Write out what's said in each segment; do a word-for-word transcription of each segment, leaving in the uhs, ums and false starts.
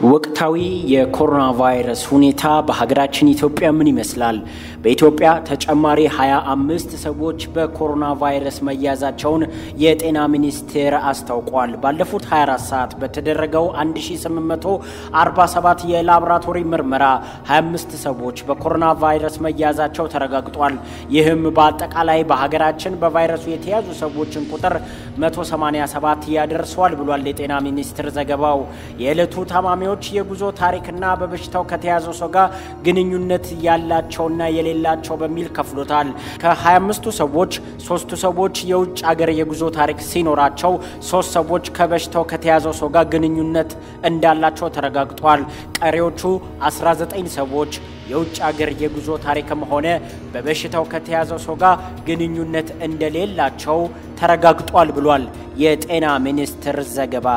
ወቅታዊ የኮሮና ቫይረስ ሁኔታ በሀገራችን ኢትዮጵያ ምን ይመስላል? በኢትዮጵያ ተጨማሪ ሃያ አምስት ሰዎች በኮሮና ቫይረስ መያዛቸውን የጤና ሚኒስቴር አስታውቋል። ባለፉት ሃያ አራት ሰዓት በተደረገው አንድ ሺህ ስምንት መቶ አርባ ሰባት የላቦራቶሪ ምርመራ ሃያ አምስት ሰዎች በኮሮና ቫይረስ መያዛቸው ተረጋግጧል። ይህም በአጠቃላይ በሀገራችን በቫይረሱ የተያዙ ሰዎችን ቁጥር መቶ ሰማንያ ሰባት ያደርሰዋል ብሏል የጤና ሚኒስቴር ዘገባው። የዕለቱ ታማሚ የጉዞ ታሪክና በበሽታው ከተያዘው ሰው ጋር ግንኙነት ያላቸውና የሌላቸው በሚል ከፍሎታል። ከሃያ አምስቱ ሰዎች ሶስቱ ሰዎች የውጭ ሀገር የጉዞ ታሪክ ሲኖራቸው ሶስት ሰዎች ከበሽታው ከተያዘው ሰው ጋር ግንኙነት እንዳላቸው ተረጋግጧል። ቀሪዎቹ አስራ ዘጠኝ ሰዎች የውጭ ሀገር የጉዞ ታሪክም ሆነ በበሽታው ከተያዘው ሰው ጋር ግንኙነት እንደሌላቸው ተረጋግጧል ብሏል የጤና ሚኒስቴር ዘገባ።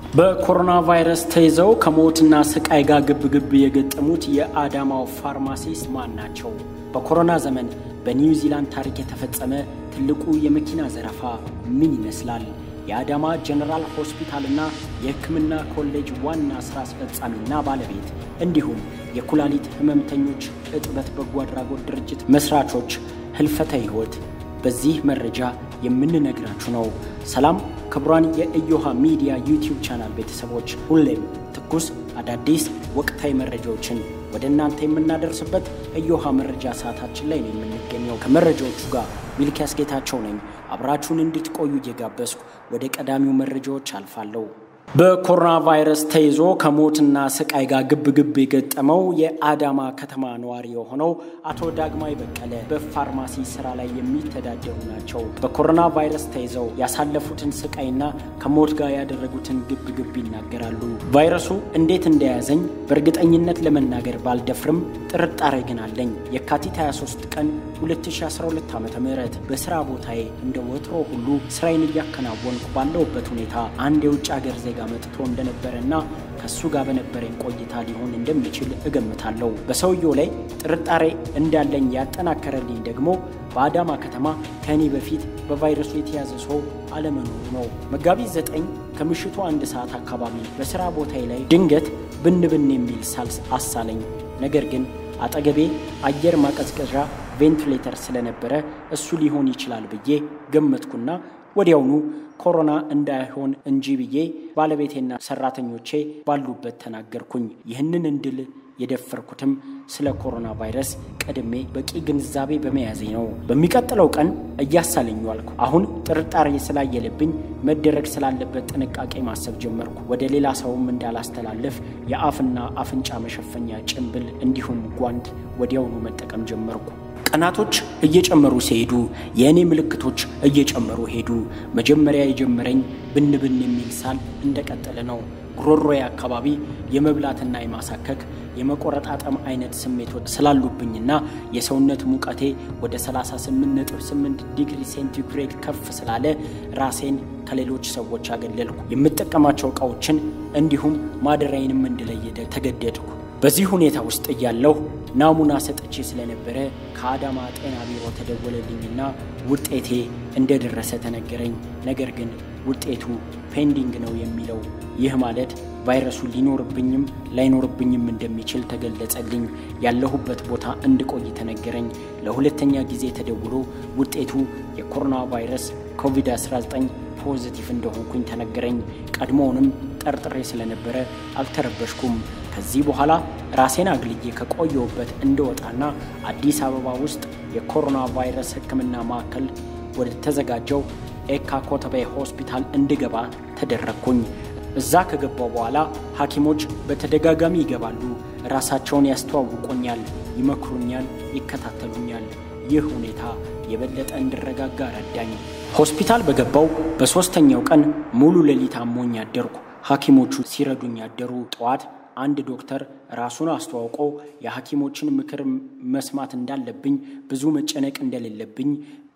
በኮሮና ቫይረስ ተይዘው ከሞትና ስቃይ ጋር ግብግብ የገጠሙት የአዳማው ፋርማሲስት ማን ናቸው? በኮሮና ዘመን በኒውዚላንድ ታሪክ የተፈጸመ ትልቁ የመኪና ዘረፋ ምን ይመስላል? የአዳማ ጀነራል ሆስፒታልና የሕክምና ኮሌጅ ዋና ስራ አስፈጻሚና ባለቤት እንዲሁም የኩላሊት ህመምተኞች እጥበት በጎ አድራጎት ድርጅት መስራቾች ህልፈተ ህይወት በዚህ መረጃ የምንነግራችሁ ነው። ሰላም ክቡራን የኢዮሃ ሚዲያ ዩቲዩብ ቻናል ቤተሰቦች፣ ሁሌም ትኩስ አዳዲስ ወቅታዊ መረጃዎችን ወደ እናንተ የምናደርስበት ኢዮሃ መረጃ ሰዓታችን ላይ ነው የምንገኘው። ከመረጃዎቹ ጋር ሚልኪያስ ጌታቸው ነኝ። አብራችሁን እንድትቆዩ እየጋበዝኩ ወደ ቀዳሚው መረጃዎች አልፋለሁ። በኮሮና ቫይረስ ተይዞ ከሞትና ስቃይ ጋር ግብግብ የገጠመው የአዳማ ከተማ ነዋሪ የሆነው አቶ ዳግማይ በቀለ በፋርማሲ ስራ ላይ የሚተዳደሩ ናቸው። በኮሮና ቫይረስ ተይዘው ያሳለፉትን ስቃይና ከሞት ጋር ያደረጉትን ግብግብ ይናገራሉ። ቫይረሱ እንዴት እንደያዘኝ በእርግጠኝነት ለመናገር ባልደፍርም ጥርጣሬ ግን አለኝ። የካቲት ሃያ ሶስት ቀን ሁለት ሺህ አስራ ሁለት ዓመተ ምህረት በስራ ቦታዬ እንደ ወትሮ ሁሉ ስራዬን እያከናወንኩ ባለሁበት ሁኔታ አንድ የውጭ ሀገር ዜጋ መጥቶ እንደነበረና ከሱ ጋር በነበረኝ ቆይታ ሊሆን እንደሚችል እገምታለሁ። በሰውየው ላይ ጥርጣሬ እንዳለኝ ያጠናከረልኝ ደግሞ በአዳማ ከተማ ከኔ በፊት በቫይረሱ የተያዘ ሰው አለመኖሩ ነው። መጋቢት ዘጠኝ ከምሽቱ አንድ ሰዓት አካባቢ በስራ ቦታዬ ላይ ድንገት ብንብን የሚል ሳልስ አሳለኝ። ነገር ግን አጠገቤ አየር ማቀዝቀዣ ቬንቲሌተር ስለነበረ እሱ ሊሆን ይችላል ብዬ ገመትኩና ወዲያውኑ ኮሮና እንዳይሆን እንጂ ብዬ ባለቤቴና ሰራተኞቼ ባሉበት ተናገርኩኝ። ይህንን እንድል የደፈርኩትም ስለ ኮሮና ቫይረስ ቀድሜ በቂ ግንዛቤ በመያዜ ነው። በሚቀጥለው ቀን እያሳለኝ ዋልኩ። አሁን ጥርጣሬ ስላየለብኝ መደረግ ስላለበት ጥንቃቄ ማሰብ ጀመርኩ። ወደ ሌላ ሰውም እንዳላስተላለፍ የአፍና አፍንጫ መሸፈኛ ጭንብል እንዲሁም ጓንት ወዲያውኑ መጠቀም ጀመርኩ። ቀናቶች እየጨመሩ ሲሄዱ የኔ ምልክቶች እየጨመሩ ሄዱ። መጀመሪያ የጀመረኝ ብንብን የሚል ሳል እንደቀጠለ ነው። ጉሮሮዬ አካባቢ የመብላትና የማሳከክ የመቆረጣጠም አይነት ስሜቶች ስላሉብኝና የሰውነት ሙቀቴ ወደ ሰላሳ ስምንት ነጥብ ስምንት ዲግሪ ሴንቲግሬድ ከፍ ስላለ ራሴን ከሌሎች ሰዎች አገለልኩ። የምጠቀማቸው ዕቃዎችን እንዲሁም ማደሪያዬንም እንድለይ ተገደድኩ። በዚህ ሁኔታ ውስጥ እያለሁ ናሙና ሰጥቼ ስለነበረ ከአዳማ ጤና ቢሮ ተደወለልኝና ውጤቴ እንደደረሰ ተነገረኝ። ነገር ግን ውጤቱ ፔንዲንግ ነው የሚለው። ይህ ማለት ቫይረሱ ሊኖርብኝም ላይኖርብኝም እንደሚችል ተገለጸልኝ። ያለሁበት ቦታ እንድቆይ ተነገረኝ። ለሁለተኛ ጊዜ ተደውሎ ውጤቱ የኮሮና ቫይረስ ኮቪድ አስራ ዘጠኝ ፖዚቲቭ እንደሆንኩኝ ተነገረኝ። ቀድሞውንም ጠርጥሬ ስለነበረ አልተረበሽኩም። ከዚህ በኋላ ራሴን አግልዬ ከቆየሁበት እንደወጣና አዲስ አበባ ውስጥ የኮሮና ቫይረስ ሕክምና ማዕከል ወደ ተዘጋጀው ኤካ ኮተቤ ሆስፒታል እንድገባ ተደረግኩኝ። እዛ ከገባው በኋላ ሐኪሞች በተደጋጋሚ ይገባሉ፣ ራሳቸውን ያስተዋውቁኛል፣ ይመክሩኛል፣ ይከታተሉኛል። ይህ ሁኔታ የበለጠ እንድረጋጋ ረዳኝ። ሆስፒታል በገባው በሶስተኛው ቀን ሙሉ ሌሊት አሞኝ አደርኩ። ሐኪሞቹ ሲረዱኝ አደሩ። ጠዋት አንድ ዶክተር ራሱን አስተዋውቆ የሐኪሞችን ምክር መስማት እንዳለብኝ፣ ብዙ መጨነቅ እንደሌለብኝ፣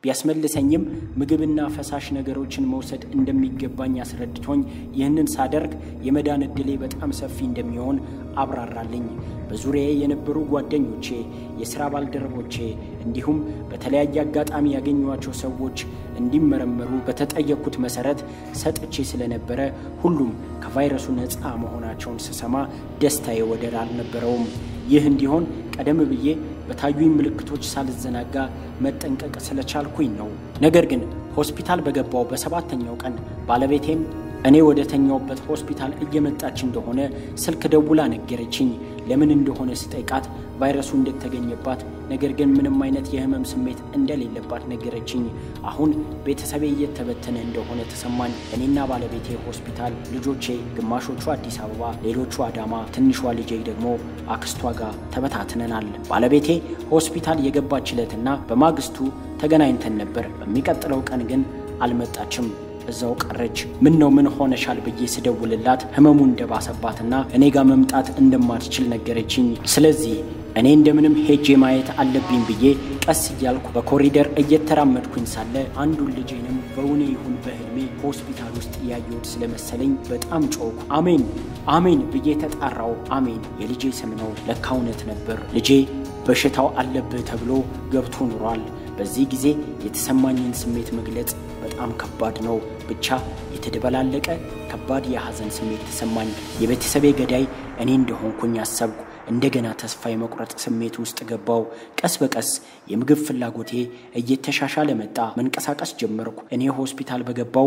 ቢያስመልሰኝም ምግብና ፈሳሽ ነገሮችን መውሰድ እንደሚገባኝ አስረድቶኝ ይህንን ሳደርግ የመዳን እድሌ በጣም ሰፊ እንደሚሆን አብራራልኝ። በዙሪያዬ የነበሩ ጓደኞቼ፣ የሥራ ባልደረቦቼ እንዲሁም በተለያየ አጋጣሚ ያገኘኋቸው ሰዎች እንዲመረመሩ በተጠየቁት መሰረት ሰጥቼ ስለነበረ ሁሉም ከቫይረሱ ነፃ መሆናቸውን ስሰማ ደስታዬ ወደር አልነበረውም። ይህ እንዲሆን ቀደም ብዬ በታዩኝ ምልክቶች ሳልዘናጋ መጠንቀቅ ስለቻልኩኝ ነው። ነገር ግን ሆስፒታል በገባው በሰባተኛው ቀን ባለቤቴም እኔ ወደ ተኛውበት ሆስፒታል እየመጣች እንደሆነ ስልክ ደውላ ነገረችኝ። ለምን እንደሆነ ስጠይቃት ቫይረሱ እንደተገኘባት ነገር ግን ምንም አይነት የህመም ስሜት እንደሌለባት ነገረችኝ። አሁን ቤተሰቤ እየተበተነ እንደሆነ ተሰማኝ። እኔና ባለቤቴ ሆስፒታል፣ ልጆቼ ግማሾቹ አዲስ አበባ፣ ሌሎቹ አዳማ፣ ትንሿ ልጄ ደግሞ አክስቷ ጋር ተበታትነናል። ባለቤቴ ሆስፒታል የገባችለትና በማግስቱ ተገናኝተን ነበር። በሚቀጥለው ቀን ግን አልመጣችም፣ እዛው ቀረች። ምን ነው ምን ሆነሻል ብዬ ስደውልላት ህመሙ እንደባሰባትና እኔ ጋር መምጣት እንደማትችል ነገረችኝ። ስለዚህ እኔ እንደምንም ሄጄ ማየት አለብኝ ብዬ ቀስ እያልኩ በኮሪደር እየተራመድኩኝ ሳለ አንዱን ልጄንም በውኔ ይሁን በህልሜ ሆስፒታል ውስጥ ያየሁት ስለመሰለኝ በጣም ጮኩ። አሜን አሜን ብዬ ተጣራው። አሜን የልጄ ስም ነው። ለካ እውነት ነበር። ልጄ በሽታው አለበት ተብሎ ገብቶ ኑሯል። በዚህ ጊዜ የተሰማኝን ስሜት መግለጽ በጣም ከባድ ነው። ብቻ የተደበላለቀ ከባድ የሐዘን ስሜት ተሰማኝ። የቤተሰቤ ገዳይ እኔ እንደሆንኩኝ አሰብኩ። እንደገና ተስፋ የመቁረጥ ስሜት ውስጥ ገባው። ቀስ በቀስ የምግብ ፍላጎቴ እየተሻሻለ መጣ። መንቀሳቀስ ጀመርኩ። እኔ ሆስፒታል በገባው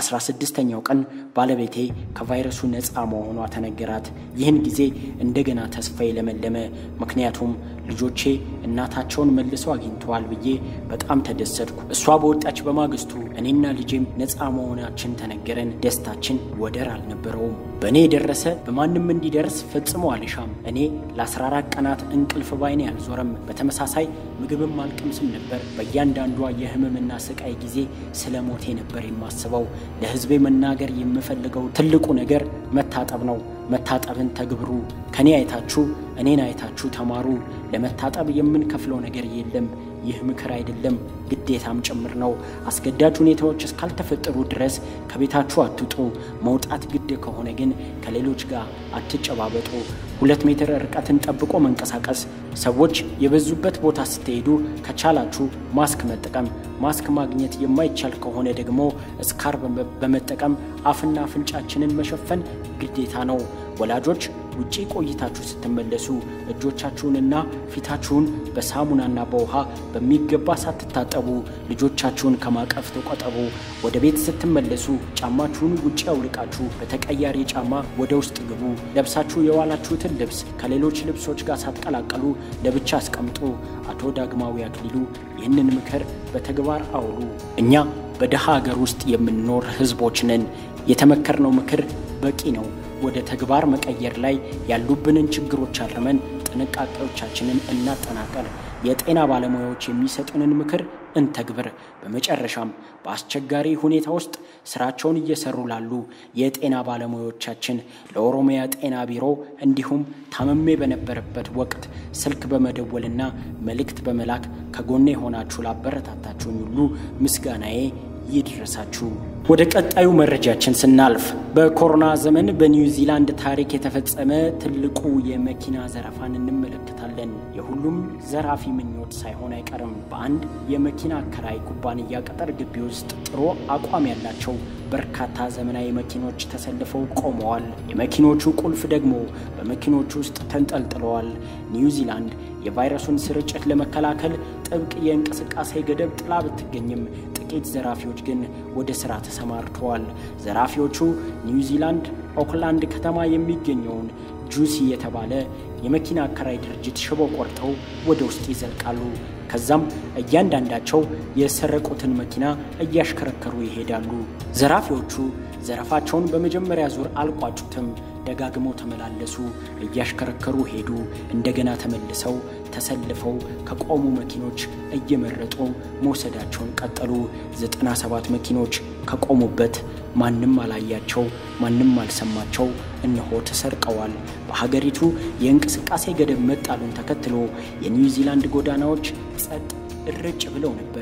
በ16ኛው ቀን ባለቤቴ ከቫይረሱ ነፃ መሆኗ ተነገራት። ይህን ጊዜ እንደገና ተስፋዬ ለመለመ። ምክንያቱም ልጆቼ እናታቸውን መልሰው አግኝተዋል ብዬ በጣም ተደሰትኩ። እሷ በወጣች በማግስቱ እኔና ልጄም ነፃ መሆናችን ተነገረን። ደስታችን ወደር አልነበረውም። በእኔ የደረሰ በማንም እንዲደርስ ፈጽሞ አልሻም። እኔ ለ14 ቀናት እንቅልፍ ባይኔ አልዞረም። በተመሳሳይ ምግብም አልቀምስም ነበር። በእያንዳንዷ የህመምና ስቃይ ጊዜ ስለ ሞቴ ነበር የማስበው። ለህዝቤ መናገር የምፈልገው ትልቁ ነገር መታጠብ ነው። መታጠብን ተግብሩ። ከኔ አይታችሁ እኔን አይታችሁ ተማሩ። ለመታጠብ የምንከፍለው ነገር የለም። ይህ ምክር አይደለም፣ ግዴታም ጭምር ነው። አስገዳጅ ሁኔታዎች እስካልተፈጠሩ ድረስ ከቤታችሁ አትውጡ። መውጣት ግድ ከሆነ ግን ከሌሎች ጋር አትጨባበጡ። ሁለት ሜትር ርቀትን ጠብቆ መንቀሳቀስ። ሰዎች የበዙበት ቦታ ስትሄዱ ከቻላችሁ ማስክ መጠቀም። ማስክ ማግኘት የማይቻል ከሆነ ደግሞ ስካርብ በመጠቀም አፍና አፍንጫችንን መሸፈን ግዴታ ነው። ወላጆች ውጪ ቆይታችሁ ስትመለሱ እጆቻችሁንና ፊታችሁን በሳሙናና በውሃ በሚገባ ሳትታጠቡ ልጆቻችሁን ከማቀፍ ተቆጠቡ። ወደ ቤት ስትመለሱ ጫማችሁን ውጪ አውልቃችሁ በተቀያሪ ጫማ ወደ ውስጥ ግቡ። ለብሳችሁ የዋላችሁትን ልብስ ከሌሎች ልብሶች ጋር ሳትቀላቀሉ ለብቻ አስቀምጡ። አቶ ዳግማዊ አክሊሉ ይህንን ምክር በተግባር አውሉ። እኛ በደሃ ሀገር ውስጥ የምንኖር ህዝቦች ነን። የተመከርነው ምክር በቂ ነው። ወደ ተግባር መቀየር ላይ ያሉብንን ችግሮች አርመን ጥንቃቄዎቻችንን እናጠናቀር። የጤና ባለሙያዎች የሚሰጡንን ምክር እንተግብር። በመጨረሻም በአስቸጋሪ ሁኔታ ውስጥ ስራቸውን እየሰሩ ላሉ የጤና ባለሙያዎቻችን ለኦሮሚያ ጤና ቢሮ እንዲሁም ታመሜ በነበረበት ወቅት ስልክ በመደወልና መልእክት በመላክ ከጎኔ ሆናችሁ ላበረታታችሁኝ ሁሉ ምስጋናዬ ይድረሳችሁ። ወደ ቀጣዩ መረጃችን ስናልፍ በኮሮና ዘመን በኒውዚላንድ ታሪክ የተፈጸመ ትልቁ የመኪና ዘረፋን እንመለከታለን። የሁሉም ዘራፊ ምኞት ሳይሆን አይቀርም። በአንድ የመኪና አከራይ ኩባንያ ቅጥር ግቢ ውስጥ ጥሩ አቋም ያላቸው በርካታ ዘመናዊ መኪኖች ተሰልፈው ቆመዋል። የመኪኖቹ ቁልፍ ደግሞ በመኪኖቹ ውስጥ ተንጠልጥለዋል። ኒውዚላንድ የቫይረሱን ስርጭት ለመከላከል ጥብቅ የእንቅስቃሴ ገደብ ጥላ ብትገኝም ጥቂት ዘራፊዎች ግን ወደ ስራ ተሰማርተዋል። ዘራፊዎቹ ኒውዚላንድ ኦክላንድ ከተማ የሚገኘውን ጁሲ የተባለ የመኪና አከራይ ድርጅት ሽቦ ቆርጠው ወደ ውስጥ ይዘልቃሉ። ከዛም እያንዳንዳቸው የሰረቁትን መኪና እያሽከረከሩ ይሄዳሉ። ዘራፊዎቹ ዘረፋቸውን በመጀመሪያ ዙር አልቋጩትም። ደጋግመው ተመላለሱ፣ እያሽከረከሩ ሄዱ። እንደገና ተመልሰው ተሰልፈው ከቆሙ መኪኖች እየመረጡ መውሰዳቸውን ቀጠሉ። ዘጠና ሰባት መኪኖች ከቆሙበት ማንም አላያቸው፣ ማንም አልሰማቸው እነሆ ተሰርቀዋል። በሀገሪቱ የእንቅስቃሴ ገደብ መጣሉን ተከትሎ የኒውዚላንድ ጎዳናዎች ጸጥ እርጭ ብለው ነበር።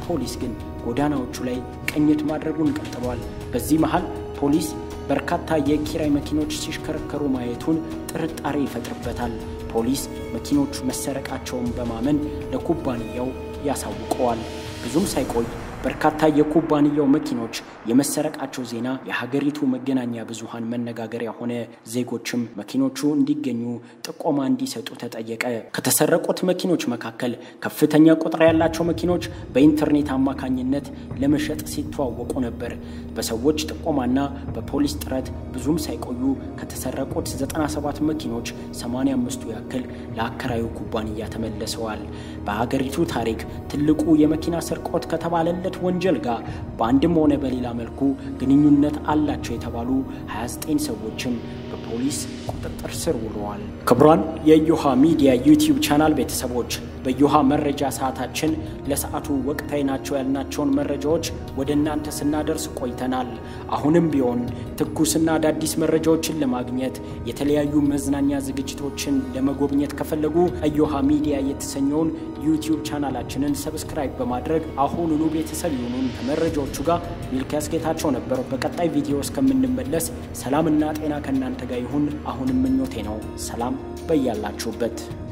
ፖሊስ ግን ጎዳናዎቹ ላይ ቅኝት ማድረጉን ቀጥሏል። በዚህ መሃል ፖሊስ በርካታ የኪራይ መኪኖች ሲሽከረከሩ ማየቱን ጥርጣሬ ይፈጥርበታል። ፖሊስ መኪኖቹ መሰረቃቸውን በማመን ለኩባንያው ያሳውቀዋል። ብዙም ሳይቆይ በርካታ የኩባንያው መኪኖች የመሰረቃቸው ዜና የሀገሪቱ መገናኛ ብዙሃን መነጋገሪያ ሆነ። ዜጎችም መኪኖቹ እንዲገኙ ጥቆማ እንዲሰጡ ተጠየቀ። ከተሰረቁት መኪኖች መካከል ከፍተኛ ቁጥር ያላቸው መኪኖች በኢንተርኔት አማካኝነት ለመሸጥ ሲተዋወቁ ነበር። በሰዎች ጥቆማና በፖሊስ ጥረት ብዙም ሳይቆዩ ከተሰረቁት ዘጠና ሰባት መኪኖች ሰማንያ አምስቱ ያክል ለአከራዩ ኩባንያ ተመለሰዋል። በሀገሪቱ ታሪክ ትልቁ የመኪና ስርቆት ከተባለለት ወንጀል ጋር በአንድም ሆነ በሌላ መልኩ ግንኙነት አላቸው የተባሉ ሃያ ዘጠኝ ሰዎችም በፖሊስ ቁጥጥር ስር ውለዋል። ክቡራን የዮሃ ሚዲያ ዩቲዩብ ቻናል ቤተሰቦች በዮሃ መረጃ ሰዓታችን ለሰዓቱ ወቅታዊ ናቸው ያልናቸውን መረጃዎች ወደ እናንተ ስናደርስ ቆይተናል። አሁንም ቢሆን ትኩስና አዳዲስ መረጃዎችን ለማግኘት የተለያዩ መዝናኛ ዝግጅቶችን ለመጎብኘት ከፈለጉ ዮሃ ሚዲያ የተሰኘውን ዩቲዩብ ቻናላችንን ሰብስክራይብ በማድረግ አሁኑኑ ቤተሰብ ይሁኑን። ከመረጃዎቹ ጋር ሚልኪያስ ጌታቸው ነበር። በቀጣይ ቪዲዮ እስከምንመለስ ሰላምና ጤና ከእናንተ ጋር ይሁን። አሁንም ምኞቴ ነው። ሰላም በያላችሁበት።